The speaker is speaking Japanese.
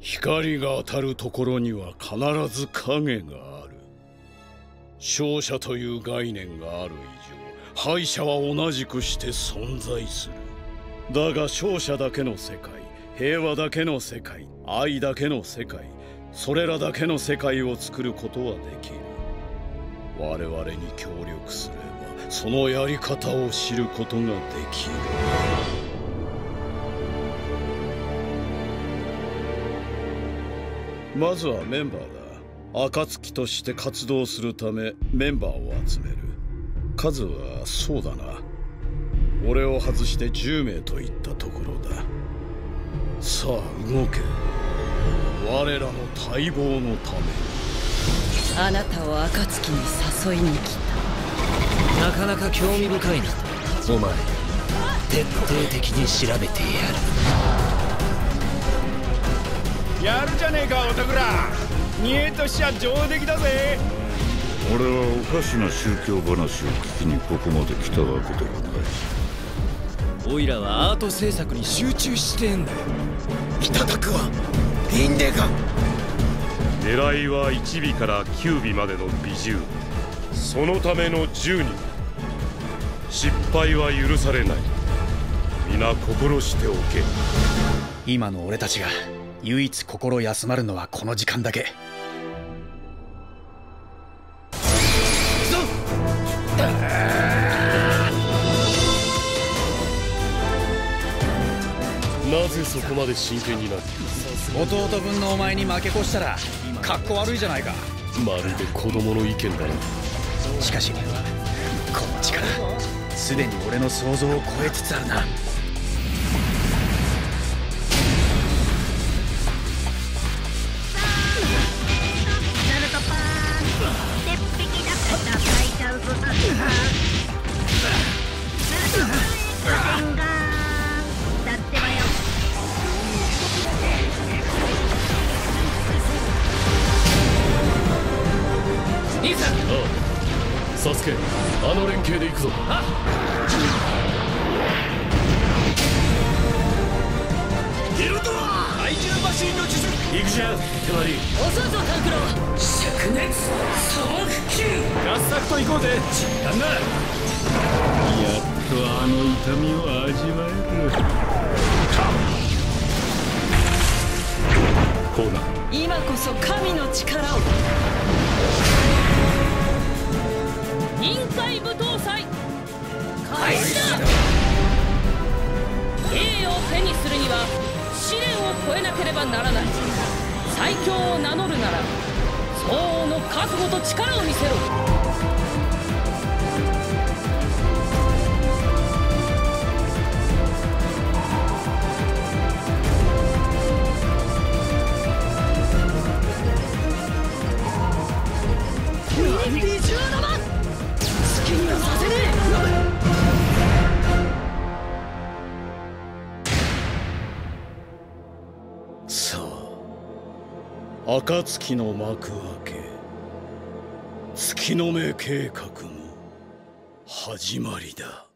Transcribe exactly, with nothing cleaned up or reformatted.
光が当たるところには必ず影がある。勝者という概念がある以上、敗者は同じくして存在する。だが勝者だけの世界、平和だけの世界、愛だけの世界、それらだけの世界を作ることはできる。我々に協力すればそのやり方を知ることができる。まずはメンバーだ。暁として活動するためメンバーを集める。数はそうだな、俺を外してじゅうめいといったところだ。さあ動け、我らの待望のために。 あなたを暁に誘いに来た。 なかなか興味深いな。お前徹底的に調べてやる。 やるじゃねえか、おたくら。煮えとしちゃ上出来だぜ。 俺はおかしな宗教話を聞きにここまで来たわけではない。 オイラはアート制作に集中してんだよ。 いただくわ。いいんでか。 狙いはいちびからきゅうびまでの美獣、そのためのじゅうにん。失敗は許されない。皆心しておけ。 今の俺たちが唯一心休まるのはこの時間だけ。 なぜそこまで真剣になる。 弟分のお前に負け越したらかっこ悪いじゃないか。 まるで子供の意見だな。 しかしこの力すでに俺の想像を超えつつあるな。 兄さん、ああサスケ、あの連携で行くぞ。あゲルドラ怪獣マシンの術。 行くじゃん手割り。 遅いぞタンクロー。灼熱砂漠球。 ガスサクと行こうぜ。旦那、 やっとあの痛みを味わえる。 こうな。 今こそ神の力を。臨海舞踏祭開始だ。栄を手にするには試練を越えなければならない。最強を名乗るなら相応の覚悟と力を見せろ。美獣玉好きにはさせねえ。さあ暁の幕開け、月の目計画の始まりだ。